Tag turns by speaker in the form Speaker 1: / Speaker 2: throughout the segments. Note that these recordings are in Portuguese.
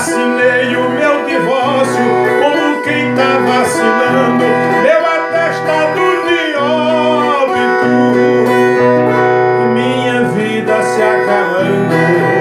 Speaker 1: assinei o meu divórcio como quem tá vacinando meu atestado de óbito e minha vida se acabando.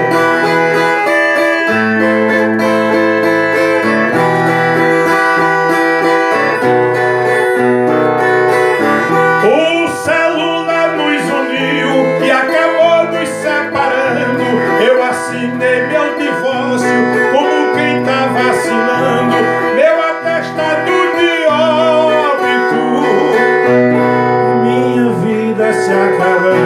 Speaker 1: O celular nos uniu e acabou nos separando. Eu assinei meu divórcio como quem tá vacinando meu atestado de óbito e minha vida se acabando.